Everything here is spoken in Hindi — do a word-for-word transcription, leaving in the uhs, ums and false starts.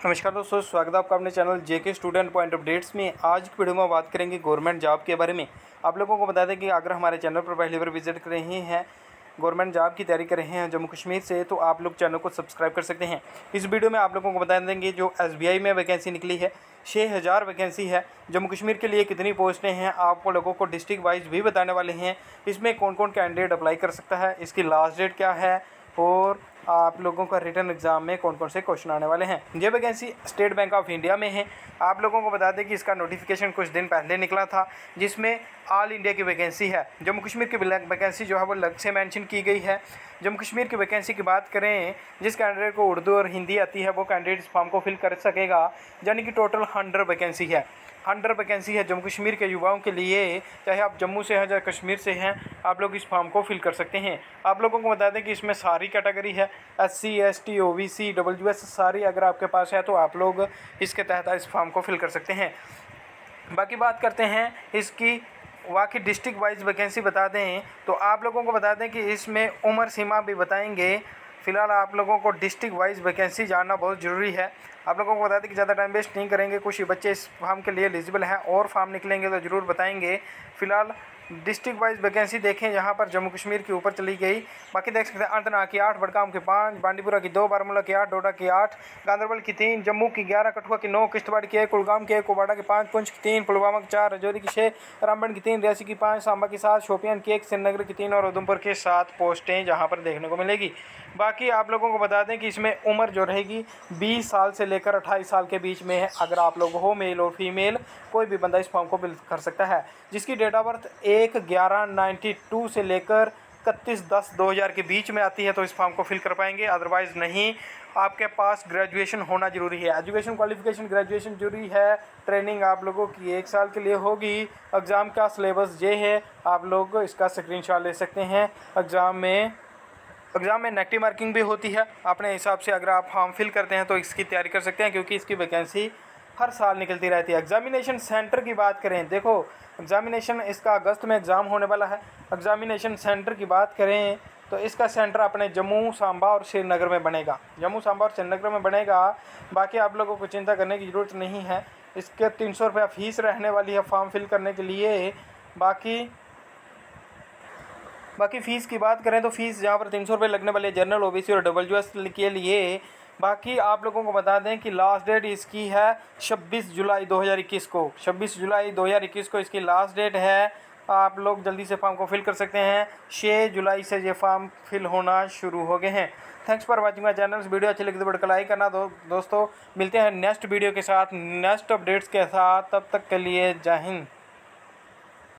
नमस्कार दोस्तों, स्वागत है आपका अपने channel JK student point updates में। आज की वीडियो में बात करेंगे गवर्नमेंट जॉब के बारे में। आप लोगों को बता दें कि अगर हमारे चैनल पर पहली बार विजिट कर रहे हैं, गवर्नमेंट जॉब की तैयारी कर रहे हैं जम्मू कश्मीर से, तो आप लोग चैनल को सब्सक्राइब कर सकते हैं। इस वीडियो में आप लोगों को बता देंगे जो एसबीआई में वैकेंसी निकली है, छः हज़ार वैकेंसी है। जम्मू कश्मीर के लिए कितनी पोस्टें हैं आप लोगों को डिस्ट्रिक्ट वाइज भी बताने वाले हैं। इसमें कौन कौन कैंडिडेट अप्लाई कर सकता है, इसकी लास्ट डेट क्या है और आप लोगों का रिटर्न एग्ज़ाम में कौन कौन से क्वेश्चन आने वाले हैं। ये vacancy State Bank of India में है। आप लोगों को बता दें कि इसका नोटिफिकेशन कुछ दिन पहले निकला था, जिसमें ऑल इंडिया की वैकेंसी है। जम्मू कश्मीर की वैकेंसी जो है वो अलग से मेंशन की गई है। जम्मू कश्मीर की वैकेंसी की बात करें, जिस कैंडिडेट को उर्दू और हिंदी आती है वो कैंडिडेट इस फॉर्म को फिल कर सकेगा। यानी कि टोटल हंड्रेड वैकेंसी है। हंड्रेड वैकेंसी है जम्मू कश्मीर के युवाओं के लिए। चाहे आप जम्मू से हैं चाहे कश्मीर से हैं, आप लोग इस फॉर्म को फिल कर सकते हैं। आप लोगों को बता दें कि इसमें सारी कैटेगरी है, S C S T O B C W S सारी अगर आपके पास है तो आप लोग इसके तहत इस फॉर्म को फिल कर सकते हैं। बाकी बात करते हैं इसकी वाकई डिस्ट्रिक्ट वाइज वैकेंसी बता दें तो आप लोगों को बता दें कि इसमें उम्र सीमा भी बताएंगे। फ़िलहाल आप लोगों को डिस्ट्रिक्ट वाइज वैकेंसी जानना बहुत ज़रूरी है। आप लोगों को बता दें कि ज़्यादा टाइम वेस्ट नहीं करेंगे, कुछ ही बच्चे इस फॉर्म के लिए एलिजिबल हैं और फॉर्म निकलेंगे तो ज़रूर बताएंगे। फ़िलहाल डिस्ट्रिक्ट वाइज वैकेंसी देखें, यहाँ पर जम्मू कश्मीर के ऊपर चली गई। बाकी देख सकते हैं अनंतनाग की आठ, बडगाम की पाँच, बांडीपुरा की दो, बारामूला की आठ, डोडा की आठ, गांदरबल की तीन, जम्मू की ग्यारह, कठुआ की नौ, किश्तवाड़ की एक, कुलगाम की एक, कुपवाड़ा की पाँच, पुंछ की तीन, पुलवामा की चार, राजौरी की छः, रामबन की तीन, रियासी की पाँच, सांबा की सात, शोपियान की एक, श्रीनगर की तीन और उधमपुर के सात पोस्टें जहाँ पर देखने को मिलेगी। बाकी आप लोगों को बता दें कि इसमें उम्र जो रहेगी बीस साल से लेकर अट्ठाईस साल के बीच में है। अगर आप लोग हो मेल और फीमेल, कोई भी बंदा इस फॉर्म को फिल कर सकता है। जिसकी डेट ऑफ बर्थ एक ग्यारह नाइन्टी टू से लेकर इकतीस दस दो हज़ार के बीच में आती है तो इस फॉर्म को फिल कर पाएंगे। अदरवाइज़ नहीं। आपके पास ग्रेजुएशन होना जरूरी है, एजुकेशन क्वालिफिकेशन ग्रेजुएशन जरूरी है। ट्रेनिंग आप लोगों की एक साल के लिए होगी। एग्ज़ाम का सिलेबस ये है, आप लोग इसका स्क्रीनशॉट ले सकते हैं। एग्ज़ाम में एग्ज़ाम में नेगेटिव मार्किंग भी होती है। अपने हिसाब से अगर आप फॉर्म फिल करते हैं तो इसकी तैयारी कर सकते हैं, क्योंकि इसकी वैकेंसी हर साल निकलती रहती है। एग्जामिनेशन सेंटर की बात करें, देखो एग्जामिनेशन इसका अगस्त में एग्ज़ाम होने वाला है। एग्जामिनेशन सेंटर की बात करें तो इसका सेंटर अपने जम्मू, सांबा और श्रीनगर में बनेगा। जम्मू, सांबा और श्रीनगर में बनेगा। बाकी आप लोगों को चिंता करने की ज़रूरत नहीं है। इसके तीन सौ रुपया फ़ीस रहने वाली है फॉर्म फिल करने के लिए। बाकी बाकी फ़ीस की बात करें तो फ़ीस यहाँ पर तीन सौ रुपये लगने वाले जनरल, ओबीसी और डब्ल्यू एस के लिए। बाकी आप लोगों को बता दें कि लास्ट डेट इसकी है छब्बीस जुलाई दो हज़ार इक्कीस को। छब्बीस जुलाई दो हज़ार इक्कीस को इसकी लास्ट डेट है। आप लोग जल्दी से फॉर्म को फिल कर सकते हैं। छः जुलाई से ये फॉर्म फिल होना शुरू हो गए हैं। Thanks for watching my channel. Video अच्छी लगी तो वीडियो को लाइक करना। दो, दोस्तों मिलते हैं नेक्स्ट वीडियो के साथ, नेक्स्ट अपडेट्स के साथ। तब तक के लिए जय हिंद।